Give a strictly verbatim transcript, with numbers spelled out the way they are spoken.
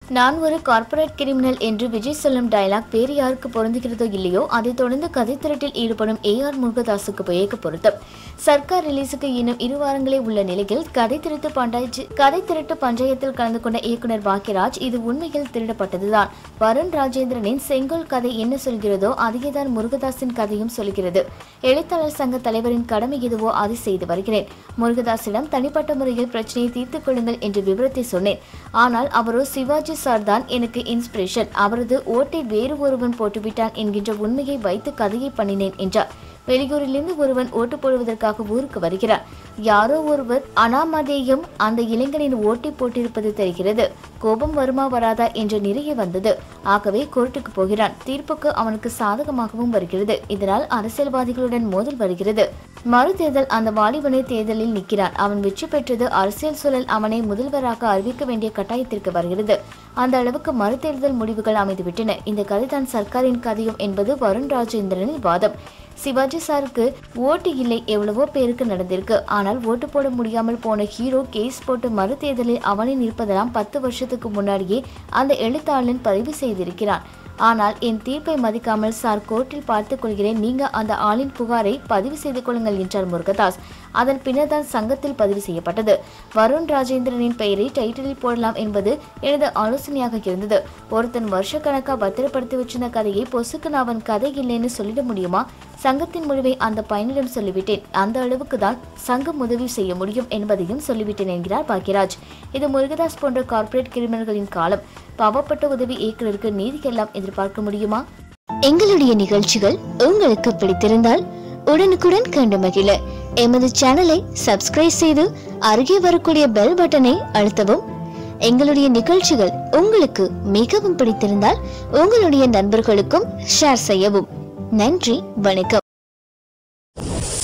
நான் ஒரு corporate criminal என்று விஜய் சொல்லும் டயலாக் வேறு யாருக்கு பொருந்துகிறதோ இல்லையோ, அதைத் தொடர்ந்து கதை திருட்டில் ஈடுபடும் ஏ ஆர் முருகதாஸுக்கு போயேக்க பொருத்தம். சர்க்கார் ரிலீஸுக்கு இன்னும் இரு வாரங்களே உள்ள நிலையில் கதை திருட்டு பஞ்சாயத்து கதை திருட்டு பஞ்சாயத்தில் கலந்து கொண்ட இயக்குனர் பாக்யராஜ் இது உண்மையில் திருடப்பட்டதுதான். வருண் ராஜேந்திரனின் செங்கோல் கதை என்ன சொல்கிறதோ அதையேதான் முருகதாஸின் கதையும் சொல்கிறது. எழுத்தாளர் சங்க தலைவரின் கடமை எதுவோ அதை செய்து வருகிறேன். முருகதாஸிடம் தனிப்பட்ட முறையில் பிரச்சனையை தீர்த்துக் கொள்ளுங்கள் என்று விவரத்தை சொன்னேன். ஆனால் அவரோ சிவாஜி சார் தான் எனக்கு இன்ஸ்பிரேஷன், அவரது ஓட்டை வேறு ஒருவன் போட்டுவிட்டான் என்கின்ற உண்மையை வைத்து கதையை பண்ணினேன் என்றார். வெளியூரிலிருந்து ஒருவன் ஓட்டு போடுவதற்காக ஊருக்கு வருகிறார். யாரோ ஒருவர் அனாமதேயம் அந்த இளைஞனின் ஓட்டை போட்டிருப்பது தெரிகிறது. கோபம் வருமா வராதா என்ற நிறைய வந்தது. ஆகவே கோர்ட்டுக்கு போகிறான். தீர்ப்புக்கு அவனுக்கு சாதகமாகவும் வருகிறது. இதனால் அரசியல்வாதிகளுடன் மோதல் வருகிறது. மறு தேர்தல் அந்த வாலிபனை தேர்தலில் நிற்கிறான். அவன் வெற்றி பெற்றது அரசியல் சூழல் அவனை முதல்வராக அறிவிக்க வேண்டிய கட்டாயத்திற்கு வருகிறது. அந்த அளவுக்கு மறு தேர்தல் முடிவுகள் அமைந்துவிட்டன. இந்த கதைதான் சர்க்காரின் கதையும் என்பது வருண் ராஜேந்திரனின் வாதம். சிவாஜி சாருக்கு ஓட்டு இல்லை, எவ்வளவோ பேருக்கு நடந்திருக்கு. ஆனால் ஓட்டு போட முடியாமல் போன ஹீரோ கேஸ் போட்டு மறு தேர்தலில் அவனை நிற்பதெல்லாம் பத்து வருஷத்துக்கு முன்னாடியே அந்த எழுத்தாளன் பதிவு செய்திருக்கிறான். ஆனால் என் தீர்ப்பை மதிக்காமல் சார் கோர்ட்டில் பார்த்துக் கொள்கிறேன், நீங்க அந்த ஆளின் புகாரை பதிவு செய்து கொள்ளுங்கள் என்றார் முருகதாஸ். அதன் பின்னர் தான் சங்கத்தில் பதிவு செய்யப்பட்டது. வருண் ராஜேந்திரனின் பெயரை டைட்டிலில் போடலாம் என்பது எனது ஆலோசனையாக இருந்தது. ஒருத்தன் வருஷ கணக்கா பத்திரப்படுத்தி வச்சிருந்த கதையை பொசுக்கு நான் அவன் கதை இல்லைன்னு சொல்லிட முடியுமா? சங்கத்தின் முடிவை அந்த பையனிடம் சொல்லிவிட்டேன். அந்த அளவுக்கு தான் சங்கம் உதவி செய்ய முடியும் என்பதையும் சொல்லிவிட்டேன் என்கிறார் பாக்யராஜ். இது முருகதாஸ் போன்ற கார்ப்பரேட் கிரிமினல்களின் காலம். பாவப்பட்ட உதவி இயக்குநருக்கு நீதிக்கெல்லாம் எதிர்பார்க்க முடியுமா? எங்களுடைய நிகழ்ச்சிகள் உங்களுக்கு பிடித்திருந்தால் உடனுக்குடன் கண்டு மகிழ எமது சேனலை சப்ஸ்கிரைப் செய்து அருகே வரக்கூடிய பெல் பட்டனை அழுத்தவும். எங்களுடைய நிகழ்ச்சிகள் உங்களுக்கு மிகவும் பிடித்திருந்தால் உங்களுடைய நண்பர்களுக்கும் ஷேர் செய்யவும். நன்றி, வணக்கம்.